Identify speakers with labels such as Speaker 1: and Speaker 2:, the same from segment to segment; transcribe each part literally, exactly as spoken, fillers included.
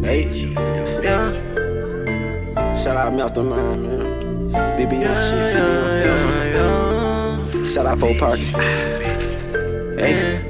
Speaker 1: Hey, yeah. Shout out Mastermind, man. B B M shit, B B M film. Shout out Fort Parker. Hey.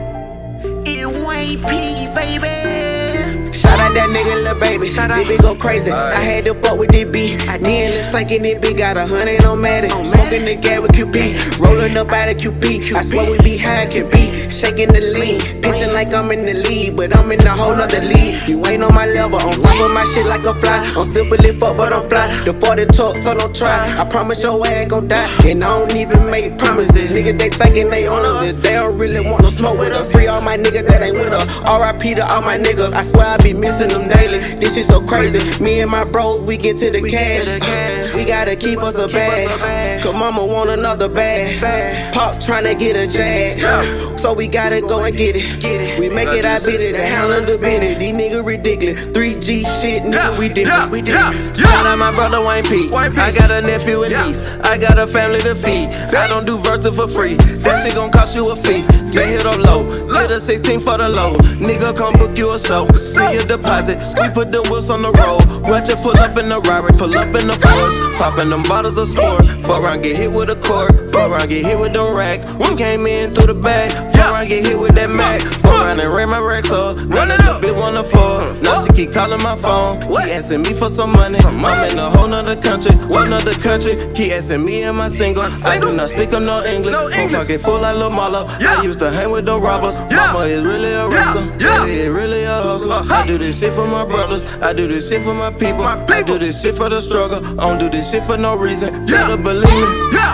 Speaker 2: It Wayne P, baby.
Speaker 1: Shout out that nigga, lil' baby. Baby go crazy. I had to fuck with this beat. Me and Lil Stinkin' this beat got a hundred on Matic. Smoking the gas with Q P. Rolling up out of Q P. I swear we be high, can be. Shaking the lean. Pitching like I'm in the lead, but I'm in a whole nother league. You ain't on my level. On top of my shit like a fly. I'm simply fuck, but I'm fly. The forty talk, so don't try. I promise your ass gon' die. And I don't even make promises. Niggas, they thinking they on us. They don't really want no smoke with us. Free all my niggas that ain't with us. R I P to all my niggas. I swear I be missing them daily. This shit so crazy. Me and my bros, we get to the cash. We gotta keep us a bag. Cause mama want another bag. Pop tryna get a jag. So we gotta go and get it. We make it, I beat it. The hound of the Bennett. These niggas ridiculous. three G shit, nigga, we did it. We did it. Shout out my brother Wayne P. I got a nephew and niece. I got a family to feed. I don't do verses for free. That shit gon' cost you a fee. Just hit up low. Get a sixteen for the low. Nigga, come book you a show. See your deposit. We put the wheels on the road. Watch it pull up in the Rari, pull up in the Porsche. Poppin' them bottles of sport. Four round get hit with a cord. Four round get hit with them racks. We came in through the bag. Four round get hit with that Mac. Four round and ran my racks up. Run it up, bitch wanna fall. Now she keep calling my phone. Keep asking me for some money. I'm in a whole nother country. Another country. Keep asking me and my single. I do not speak on no English. Full pocket full like Lil Marlo. I used to hang with them robbers. Mama is really a wrestler. Daddy is really a hustler. I do this shit for my brothers. I do this shit for my people. I do this shit for the struggle. I don't do this shit for no reason. You better believe me.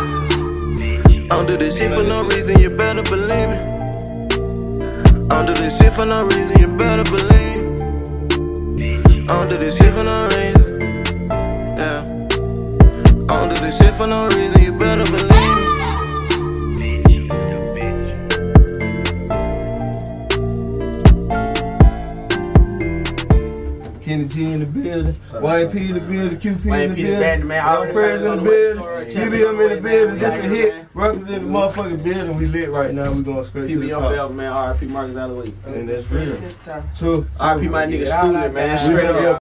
Speaker 1: I don't do this shit for no reason. You better believe me. I don't do this shit for no reason. You better believe me. I don't do this shit for no reason. Yeah. I don't do this shit for no reason. You better believe me.
Speaker 3: Kenny G in the building, Wayne P in the building, Q P in the building,
Speaker 1: man.
Speaker 3: Prayers in the building, G B M in the building. This a hit. Ruckers in the motherfucking building. We lit right now. We going straight to the top.
Speaker 1: P B M man. R I P Marcus Alloway.
Speaker 3: And that's real. So
Speaker 1: R I P my nigga Student, man. Straight up.